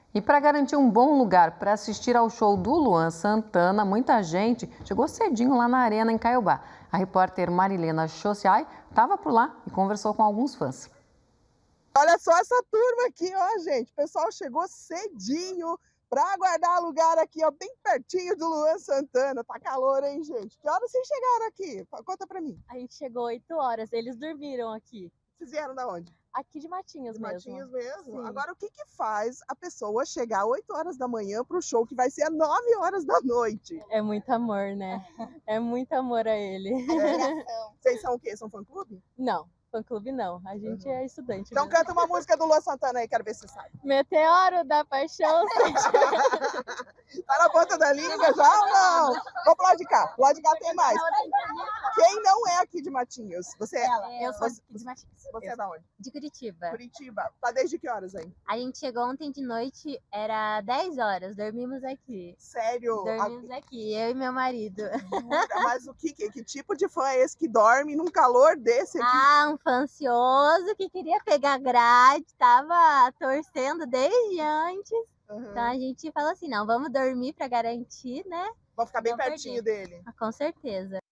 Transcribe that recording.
E para garantir um bom lugar para assistir ao show do Luan Santana, muita gente chegou cedinho lá na Arena, em Caiobá. A repórter Marilena Chociai estava por lá e conversou com alguns fãs. Olha só essa turma aqui, ó, gente. O pessoal chegou cedinho para aguardar lugar aqui, ó, bem pertinho do Luan Santana. Tá calor, hein, gente? Que horas vocês chegaram aqui? Conta pra mim. A gente chegou 8 horas, eles dormiram aqui. Vocês vieram da onde? Aqui de Matinhos De mesmo. Matinhos mesmo? Sim. Agora, o que que faz a pessoa chegar 8 horas da manhã pro show que vai ser às 9 horas da noite? É muito amor, né? É muito amor a ele. Vocês são o quê? São fã-clube? Não, fã-clube não. A gente é estudante. Então mesmo. canta uma música do Luan Santana aí, quero ver se você sabe. Meteoro da paixão. Tá na ponta da língua já ou não? Vamos pro lado de cá. Pro lado de cá tem mais. Quem não é aqui de Matinhos? Você é? Eu sou aqui de Matinhos. Você é da onde? De Curitiba. Curitiba. Tá desde que horas aí? A gente chegou ontem de noite, era 10 horas, dormimos aqui. Sério? Dormimos aqui, eu e meu marido. Mas o que tipo de fã é esse que dorme num calor desse aqui? Ah, um fã ansioso que queria pegar grade, tava torcendo desde antes. Então a gente falou assim, não, vamos dormir para garantir, né? Vou ficar bem não pertinho perder. dele. Com certeza.